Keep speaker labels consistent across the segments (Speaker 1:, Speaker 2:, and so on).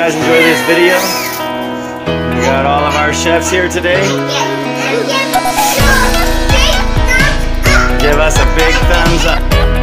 Speaker 1: guys enjoy this video. We got all of our chefs here today. Give us a big thumbs up.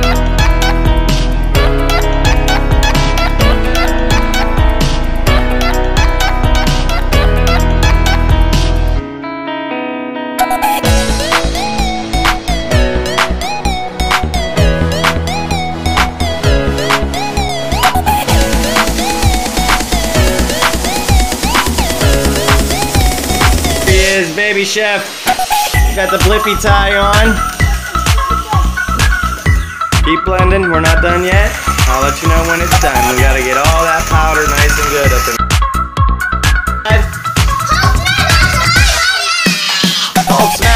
Speaker 1: Baby chef, got the blippy tie on. Keep blending, we're not done yet. I'll let you know when it's done. We gotta get all that powder nice and good up in. Salt smash.